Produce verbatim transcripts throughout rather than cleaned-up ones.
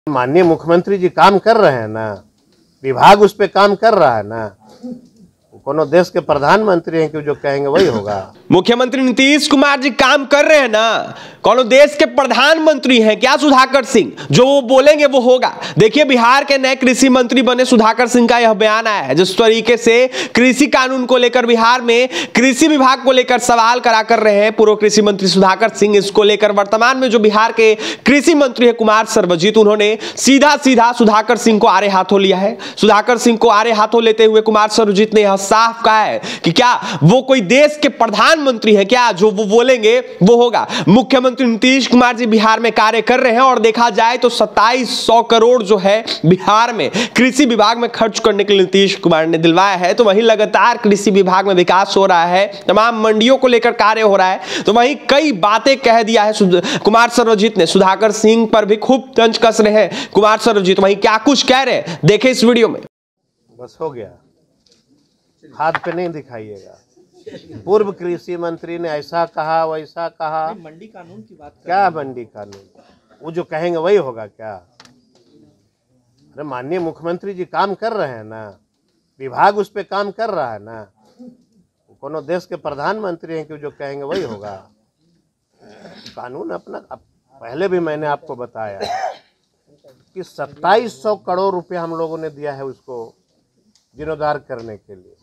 माननीय मुख्यमंत्री जी काम कर रहे हैं ना, विभाग उस पे काम कर रहा है ना। कोनो देश के प्रधानमंत्री हैं कि जो कहेंगे वही होगा। मुख्यमंत्री नीतीश कुमार जी काम कर रहे हैं ना, कोनो देश के प्रधानमंत्री हैं क्या सुधाकर सिंह, जो वो बोलेंगे वो होगा। देखिए बिहार के नए कृषि मंत्री बने सुधाकर सिंह का यह बयान आया है, जिस तरीके से कृषि कानून को लेकर बिहार में कृषि विभाग को लेकर सवाल करा कर रहे हैं पूर्व कृषि मंत्री सुधाकर सिंह। इसको लेकर वर्तमान में जो बिहार के कृषि मंत्री है कुमार सर्वजित, उन्होंने सीधा सीधा सुधाकर सिंह को आड़े हाथों लिया है। सुधाकर सिंह को आड़े हाथों लेते हुए कुमार सर्वजित ने यह साफ कहा है कि क्या वो कोई देश के प्रधानमंत्री हैं क्या, जो वो बोलेंगे वो होगा। मुख्यमंत्री नीतीश कुमार जी बिहार में कार्य कर रहे हैं और देखा जाए तो सत्ताईस सौ करोड़ जो है बिहार में कृषि विभाग में खर्च करने के लिए नीतीश कुमार ने दिलवाया है। तो वहीं लगातार कृषि विभाग में विकास हो रहा है, तमाम मंडियों को लेकर कार्य हो रहा है। तो वहीं कई बातें कह दिया है कुमार सर्वजित ने, सुधाकर सिंह पर भी खूब तंज कस रहे हैं कुमार सर्वजित। वहीं क्या कुछ कह रहे हैं देखें इस वीडियो में। बस हो गया, हाथ पे नहीं दिखाइएगा। पूर्व कृषि मंत्री ने ऐसा कहा वैसा कहा। मंडी कानून की बात क्या मंडी कानून, वो जो कहेंगे वही होगा क्या। अरे माननीय मुख्यमंत्री जी काम कर रहे हैं ना, विभाग उस पे काम कर रहा है ना। कोनो देश के प्रधानमंत्री हैं कि जो कहेंगे वही होगा। कानून अपना, पहले भी मैंने आपको बताया कि सत्ताईस सौ करोड़ रुपया हम लोगों ने दिया है उसको जीर्णोद्धार करने के लिए।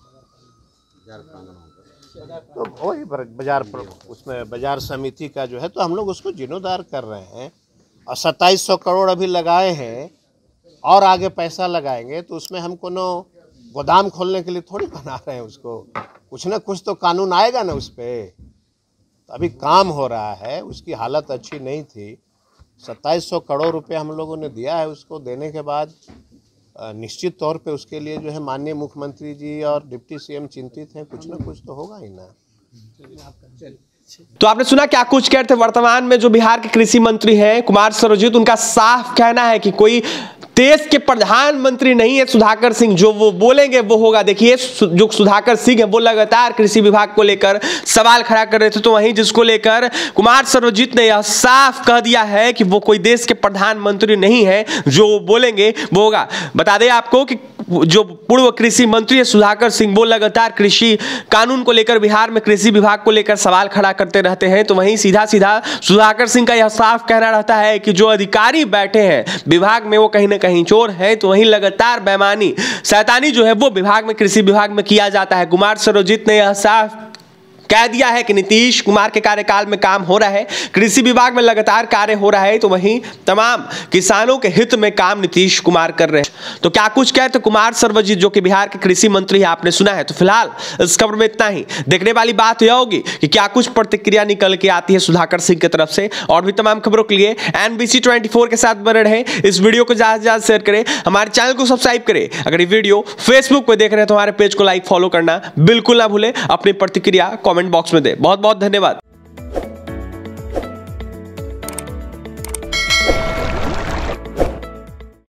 तो वही बाजार उसमें बाजार समिति का जो है, तो हम लोग उसको जीर्णोद्धार कर रहे हैं और सत्ताईस सौ करोड़ अभी लगाए हैं और आगे पैसा लगाएंगे। तो उसमें हम कोनो गोदाम खोलने के लिए थोड़ी बना रहे हैं उसको, कुछ ना कुछ तो कानून आएगा ना उस पर। तो अभी काम हो रहा है, उसकी हालत अच्छी नहीं थी। सत्ताईस सौ करोड़ रुपये हम लोगों ने दिया है, उसको देने के बाद निश्चित तौर पे उसके लिए जो है माननीय मुख्यमंत्री जी और डिप्टी सीएम चिंतित हैं। कुछ ना कुछ तो होगा ही ना। तो आपने सुना क्या कुछ कहते थे। वर्तमान में जो बिहार के कृषि मंत्री हैं कुमार सर्वजित, उनका साफ कहना है कि कोई देश के प्रधानमंत्री नहीं है सुधाकर सिंह, जो वो बोलेंगे वो होगा। देखिए जो सुधाकर सिंह है वो लगातार कृषि विभाग को लेकर सवाल खड़ा कर रहे थे, तो वहीं जिसको लेकर कुमार सर्वजित ने यह साफ कह दिया है कि वो कोई देश के प्रधानमंत्री नहीं है, जो बोलेंगे वो होगा। बता दें आपको कि जो पूर्व कृषि मंत्री है सुधाकर सिंह, वो लगातार कृषि कानून को लेकर बिहार में कृषि विभाग को लेकर सवाल खड़ा करते रहते हैं। तो वहीं सीधा सीधा सुधाकर सिंह का यह साफ कहना रहता है कि जो अधिकारी बैठे हैं विभाग में वो कहीं ना कहीं चोर है। तो वहीं लगातार बेईमानी शैतानी जो है वो विभाग में कृषि विभाग में किया जाता है। कुमार सर्वजित ने यह साफ कह दिया है कि नीतीश कुमार के कार्यकाल में काम हो रहा है, कृषि विभाग में लगातार कार्य हो रहा है। तो वहीं तमाम किसानों के हित में काम नीतीश कुमार कर रहे हैं। तो क्या कुछ कहते कुमार सर्वजित, जो कि बिहार के कृषि मंत्री है, आपने सुना है। तो फिलहाल इस खबर में इतना ही। देखने वाली बात यह होगी कि क्या कुछ प्रतिक्रिया निकल के आती है सुधाकर सिंह की तरफ से। और भी तमाम खबरों के लिए एनबीसी ट्वेंटी फोर के साथ बने रहें। इस वीडियो को ज्यादा से ज्यादा शेयर करें, हमारे चैनल को सब्सक्राइब करें। अगर ये वीडियो फेसबुक पर देख रहे हैं तो हमारे पेज को लाइक फॉलो करना बिल्कुल ना भूलें। अपनी प्रतिक्रिया कमेंट बॉक्स में दे। बहुत बहुत धन्यवाद।